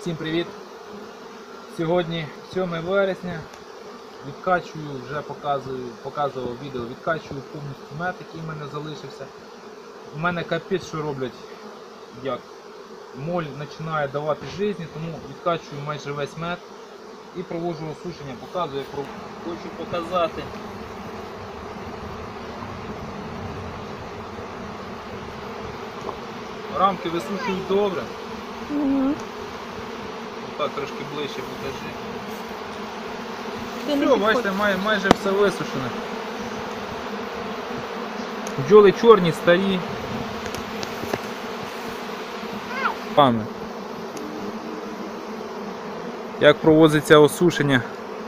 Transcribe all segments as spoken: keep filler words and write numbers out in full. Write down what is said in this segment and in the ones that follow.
Всім привіт! Сьогодні сьоме вересня, відкачую, вже показую, показував відео, відкачую повністю мед, який в мене залишився. У мене капець, що роблять, як моль починає давати життя, тому відкачую майже весь мед і проводжу осушення, показую, хочу показати. Рамки висушують добре. Угу. Так, трошки ближче покажи. Ти не Все, підходь. бачите, май, майже все висушене. Бджоли чорні, старі. Пане. Як проводиться осушення?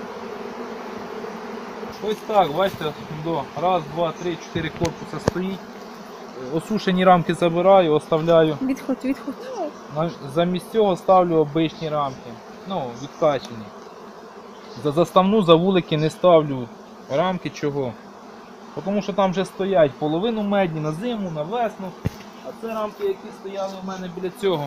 Ось так, бачите, до раз, два, три, чотири корпуса стоїть. Осушені рамки забираю, оставляю. Відходь, відходь. Замість цього ставлю обичні рамки, ну, відкачені. За заставну, за вулики не ставлю рамки, чого? Тому що там вже стоять половину медні на зиму, на весну. А це рамки, які стояли у мене біля цього.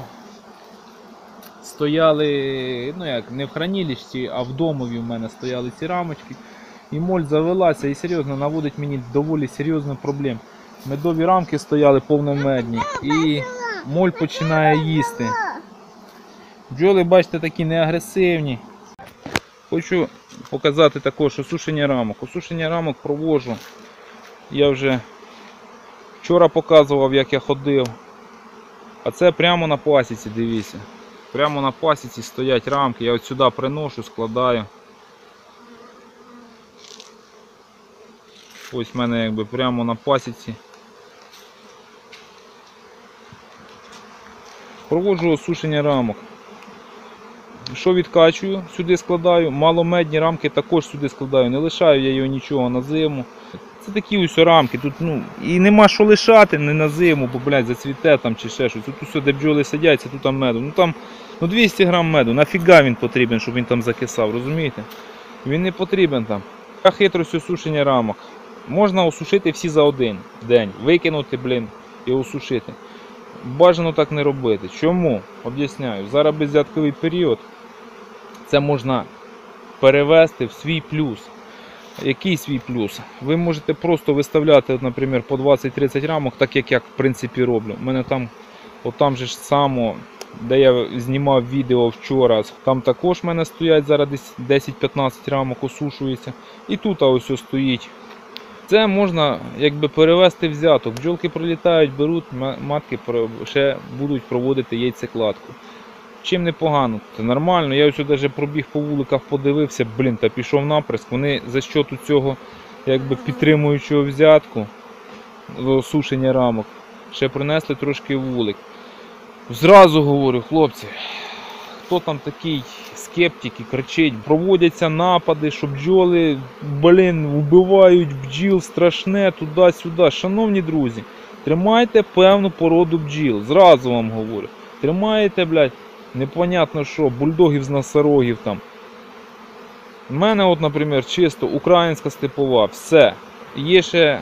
Стояли, ну як, не в хранилищі, а в домові у мене стояли ці рамочки. І моль завелася і серйозно наводить мені доволі серйозних проблем. Медові рамки стояли повномедні і моль починає їсти. Бджоли, бачите, такі не агресивні. Хочу показати також осушення рамок. Осушення рамок проводжу. Я вже вчора показував, як я ходив. А це прямо на пасіці, дивіться. Прямо на пасіці стоять рамки. Я от сюди приношу, складаю. Ось в мене якби прямо на пасіці. Проводжу осушення рамок. Що відкачую, сюди складаю. Маломедні рамки також сюди складаю. Не лишаю я його нічого на зиму. Це такі ось рамки. Тут, ну, і нема що лишати не на зиму, бо, блядь, зацвіте там чи ще щось. Тут усе, де бджоли сидять, це тут там меду. Ну там ну, двісті грам меду. Нафіга він потрібен, щоб він там закисав, розумієте? Він не потрібен там. Така хитрость осушення рамок. Можна осушити всі за один день. Викинути, блін, і осушити. Бажано так не робити. Чому? Об'ясняю. Зараз безвзятковий період. Це можна перевести в свій плюс. Який свій плюс? Ви можете просто виставляти, наприклад, по двадцять-тридцять рамок, так як я в принципі роблю. У мене там, от там же ж само, де я знімав відео вчора, там також в мене стоять зараз десь десять-п'ятнадцять рамок, осушується. І тут ось ось стоїть. Це можна якби перевести взяток. Бджолки прилітають, беруть, матки ще будуть проводити яйцекладку. Чим непогано? Це нормально. Я ось навіть пробіг по вуликах, подивився, блін, та пішов наприск. Вони за щоту цього якби підтримуючого взятку, осушення рамок, ще принесли трошки вулик. Зразу говорю, хлопці, хто там такий скептик і кричить, проводяться напади, що бджоли, блін, вбивають бджіл страшне, туди-сюди. Шановні друзі, тримайте певну породу бджіл, зразу вам говорю. Тримаєте, блядь, непонятно що, бульдогів з носорогів там. У мене от, наприклад, чисто українська степова, все. Є ще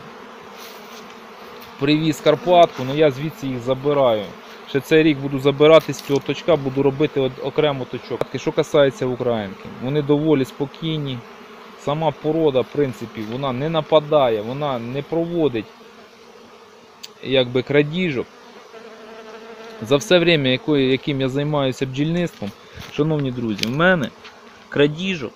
привіз Карпатку, але я звідси їх забираю. Ще цей рік буду забирати з цього точка, буду робити окремо точок. Що касається українки, вони доволі спокійні. Сама порода, в принципі, вона не нападає, вона не проводить якби крадіжок. За все время, яким я займаюся бджільництвом, шановні друзі, в мене крадіжок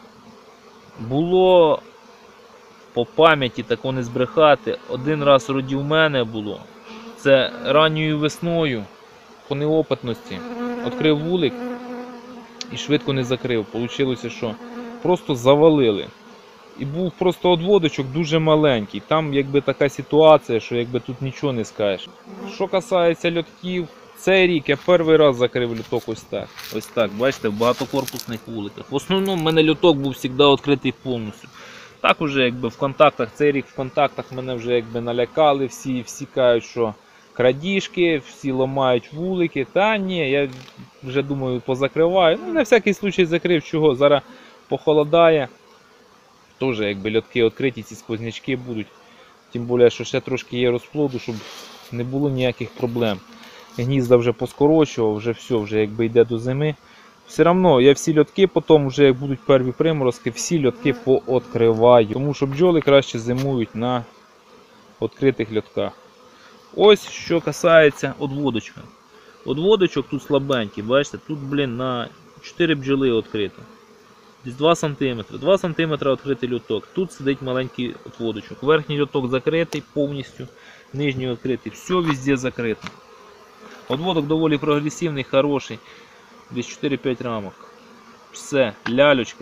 було по пам'яті, тако не збрехати, один раз вроді в мене було. Це ранньою весною, по неопитності, відкрив вулик і швидко не закрив. Получилося, що просто завалили. І був просто одводочок дуже маленький. Там якби така ситуація, що якби тут нічого не скажеш. Що касається льотків, цей рік я перший раз закрив льоток ось так. Ось так, бачите, в багатокорпусних вуликах. В основному в мене льоток був завжди відкритий повністю. Так уже якби в контактах, цей рік в контактах мене вже якби налякали всі, всі кажуть, що крадіжки, всі ламають вулики. Та ні, я вже думаю позакриваю. Ну, на всякий случай закрив, чого, зараз похолодає. Теж якби льотки відкриті, ці сквознячки будуть. Тим більше, що ще трошки є розплоду, щоб не було ніяких проблем. Гнізда вже поскорочував, вже все, вже якби йде до зими. Все одно я всі льотки потім, вже як будуть перві приморозки, всі льотки пооткриваю. Тому що бджоли краще зимують на відкритих льотках. Ось що касається одводочка. Одводочок тут слабенький, бачите, тут, блін, на чотири бджоли відкрито. Десь два сантиметри. два сантиметри відкритий льоток. Тут сидить маленький отводочок. Верхній льоток закритий повністю, нижній відкритий. Все везде закрито. Одводок доволі прогресивний, хороший. Десь чотири-п'ять рамок. Все, лялечка.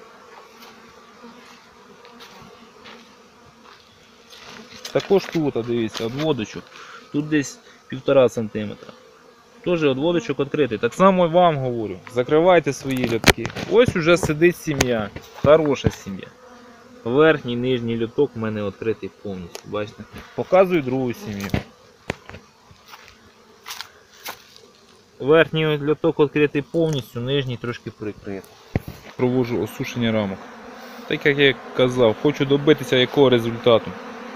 Також тут, дивіться, одводочок. Тут десь півтора сантиметра. Теж одводочок відкритий. Так само і вам говорю. Закривайте свої льотки. Ось уже сидить сім'я. Хороша сім'я. Верхній, нижній льоток в мене відкритий повністю. Бачите? Показую другу сім'ю. Верхній льоток відкритий повністю, нижній трошки прикритий. Проводжу осушення рамок. Так як я казав, хочу добитися якого результату.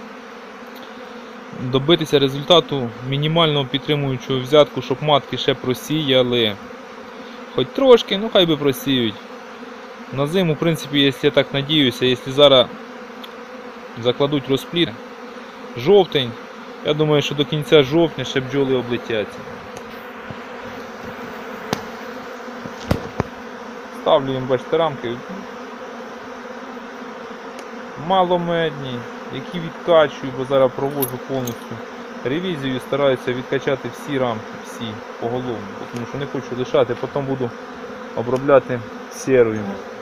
Добитися результату мінімального підтримуючого взятку, щоб матки ще просіяли. Хоч трошки, ну хай би просіють. На зиму, в принципі, якщо я так надіюся, якщо зараз закладуть розплід, жовтень, я думаю, що до кінця жовтня ще бджоли облетяться. Ставлю їм, бачите, рамки маломедні, які відкачую, бо зараз проводжу повністю ревізію, стараюся відкачати всі рамки, всі поголовно, тому що не хочу лишати, потім буду обробляти серою.